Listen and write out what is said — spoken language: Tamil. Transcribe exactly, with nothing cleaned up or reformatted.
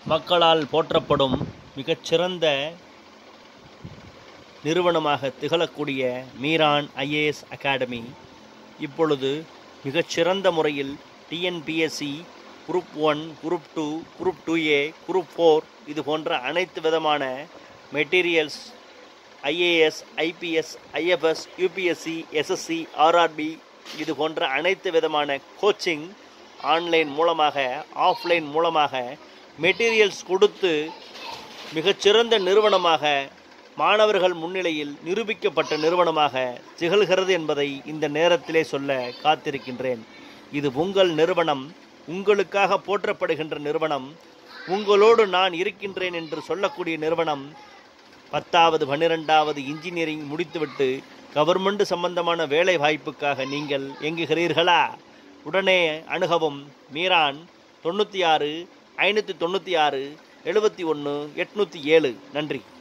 மக்களால் போற்றப்படும் மிகச்சிறந்த நிறுவனமாக திகழக்கூடிய மீரான் ஐஏஎஸ் அகாடமி இப்பொழுது மிகச்சிறந்த முறையில் TNPSC group one, group two, group two A, group four இது போன்ற அனைத்து விதமான materials IAS, IPS, IFS, UPSC, SSC, RRB இது போன்ற அனைத்து விதமான கோச்சிங் ஆன்லைன் மூலமாக, ஆஃப்லைன் மூலமாக மெட்டீரியல்ஸ் கொடுத்து மிகச்சிறந்த நிறுவனமாக மாணவர்கள் முன்னிலையில் நிரூபிக்கப்பட்ட நிறுவனமாக திகழ்கிறது என்பதை இந்த நேரத்திலே சொல்ல காத்திருக்கின்றேன். இது உங்கள் நிறுவனம், உங்களுக்காக போற்றப்படுகின்ற நிறுவனம், உங்களோடு நான் இருக்கின்றேன் என்று சொல்லக்கூடிய நிறுவனம். பத்தாவது பன்னிரெண்டாவது இன்ஜினியரிங் முடித்துவிட்டு கவர்மெண்ட் சம்பந்தமான வேலை வாய்ப்புக்காக நீங்கள் இயங்குகிறீர்களா? உடனே அணுகவும். மீரான் தொண்ணூற்றி ஆறு ஐநூற்றி தொண்ணூற்றி ஆறு எழுபத்தி ஒன்று எட்நூற்றி ஏழு. நன்றி.